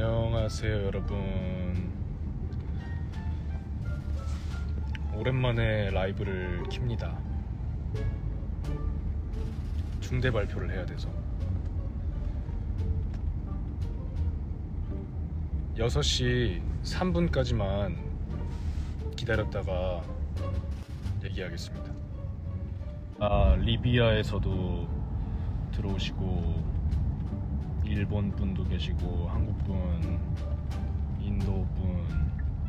안녕하세요 여러분. 오랜만에 라이브를 킵니다. 중대 발표를 해야 돼서 6시 3분까지만 기다렸다가 얘기하겠습니다. 리비아에서도 들어오시고 일본 분도 계시고 한국 분, 인도 분,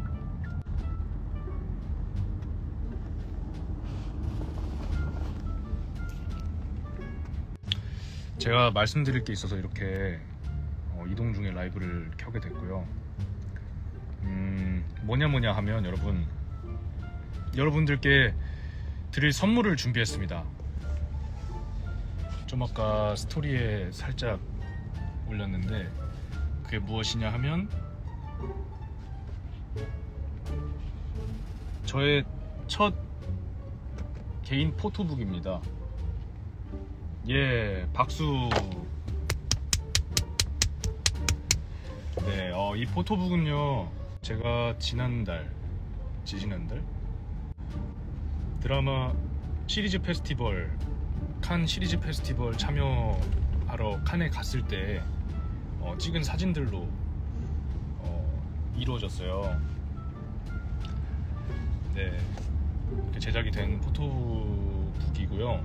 제가 말씀드릴 게 있어서 이렇게 이동 중에 라이브를 켜게 됐고요. 뭐냐 하면 여러분들께 드릴 선물을 준비했습니다. 좀 아까 스토리에 살짝 올렸는데 그게 무엇이냐 하면 저의 첫 개인 포토북입니다. 예, 박수. 네, 이 포토북은요, 제가 지지난달 드라마 시리즈 페스티벌, 칸 시리즈 페스티벌 참여하러 칸에 갔을 때 찍은 사진들로 이루어졌어요. 네, 이렇게 제작이 된 포토북이고요.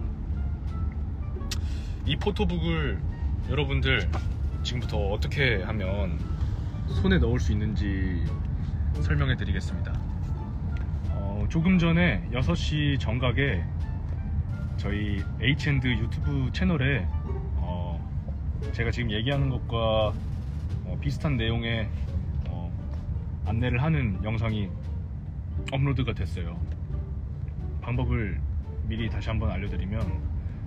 이 포토북을 여러분들 지금부터 어떻게 하면 손에 넣을 수 있는지 설명해 드리겠습니다. 조금 전에 6시 정각에 저희 H&D 유튜브 채널에 제가 지금 얘기하는 것과 비슷한 내용의 안내를 하는 영상이 업로드가 됐어요. 방법을 미리 다시 한번 알려드리면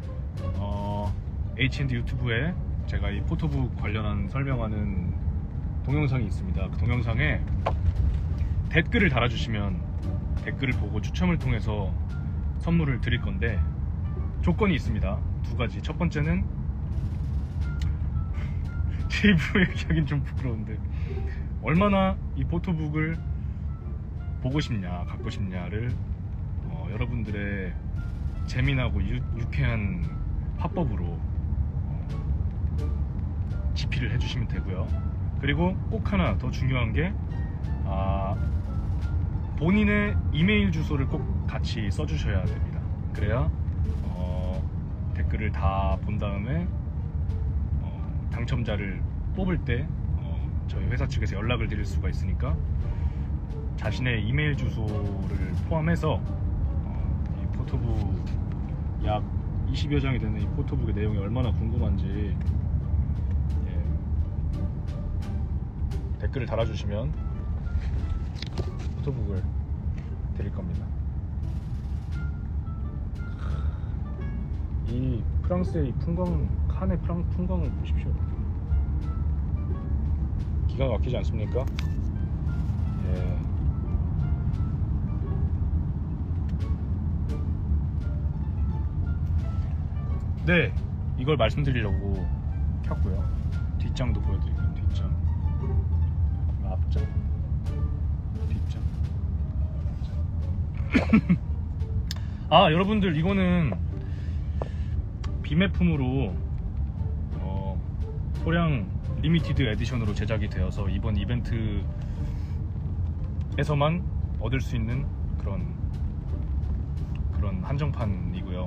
H&D 유튜브에 제가 이 포토북 관련한 설명하는 동영상이 있습니다. 그 동영상에 댓글을 달아주시면 댓글을 보고 추첨을 통해서 선물을 드릴 건데 조건이 있습니다. 2가지. 첫 번째는 제 입으로 얘기하긴 좀 부끄러운데 얼마나 이 포토북을 보고 싶냐, 갖고 싶냐를 여러분들의 재미나고 유쾌한 화법으로 지필을 해주시면 되고요. 그리고 꼭 하나 더 중요한 게 본인의 이메일 주소를 꼭 같이 써주셔야 됩니다. 그래야 댓글을 다 본 다음에 당첨자를 뽑을 때 저희 회사 측에서 연락을 드릴 수가 있으니까 자신의 이메일 주소를 포함해서 이 포토북 약 20여 장이 되는 이 포토북의 내용이 얼마나 궁금한지 댓글을 달아주시면 포토북을 드릴 겁니다. 이 프랑스의 이 풍광, 칸의 풍광을 보십시오. 기가 막히지 않습니까? 예. 네, 이걸 말씀드리려고 켰고요. 뒷장도 보여드릴게요. 뒷장, 앞장, 뒷장. 여러분들 이거는 비매품으로 소량 리미티드 에디션으로 제작이 되어서 이번 이벤트에서만 얻을 수 있는 그런 한정판이고요.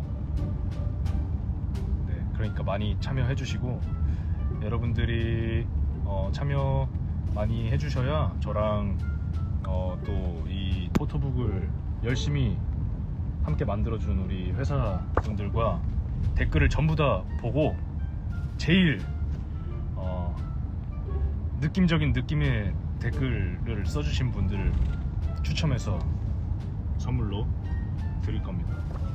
네, 그러니까 많이 참여해 주시고 여러분들이 참여 많이 해주셔야 저랑 또 이 포토북을 열심히 함께 만들어준 우리 회사 분들과 댓글을 전부 다 보고 제일 느낌적인 느낌의 댓글을 써주신 분들을 추첨해서 선물로 드릴 겁니다.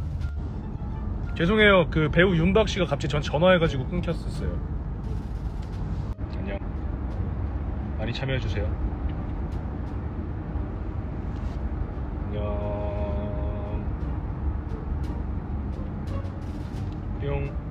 죄송해요. 그 배우 윤박씨가 갑자기 전 전화해가지고 끊겼었어요. 안녕. 많이 참여해주세요. 안녕. 뿅.